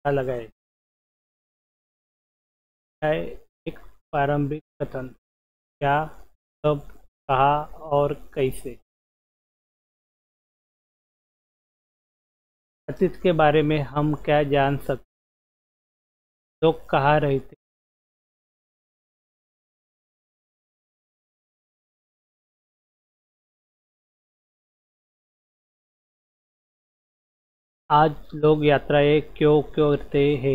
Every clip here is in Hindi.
पता लगाए। है एक प्रारंभिक कथन, क्या, कब, कहाँ और कैसे। अतीत के बारे में हम क्या जान सकते, लोग कहाँ रहते, आज लोग यात्राएं क्यों क्यों करते हैं।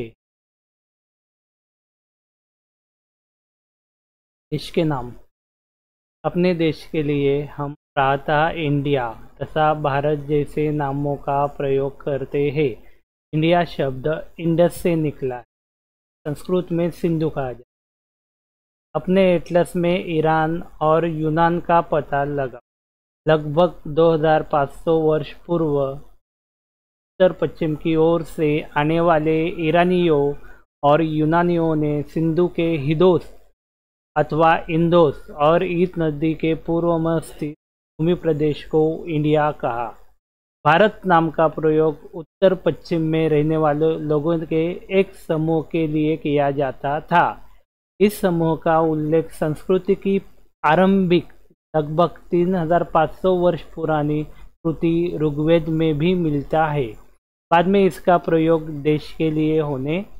इसके नाम, अपने देश के लिए हम प्रायतः इंडिया तथा भारत जैसे नामों का प्रयोग करते हैं। इंडिया शब्द इंडस से निकला है, संस्कृत में सिंधु कहा जाए। अपने एटलस में ईरान और यूनान का पता लगा। लगभग 2500 वर्ष पूर्व उत्तर पश्चिम की ओर से आने वाले ईरानियों और यूनानियों ने सिंधु के हिदोस अथवा इंदोस और ईत नदी के पूर्व में स्थित भूमि प्रदेश को इंडिया कहा। भारत नाम का प्रयोग उत्तर पश्चिम में रहने वाले लोगों के एक समूह के लिए किया जाता था। इस समूह का उल्लेख संस्कृति की आरंभिक लगभग 3500 वर्ष पुरानी कृति ऋग्वेद में भी मिलता है। बाद में इसका प्रयोग देश के लिए होने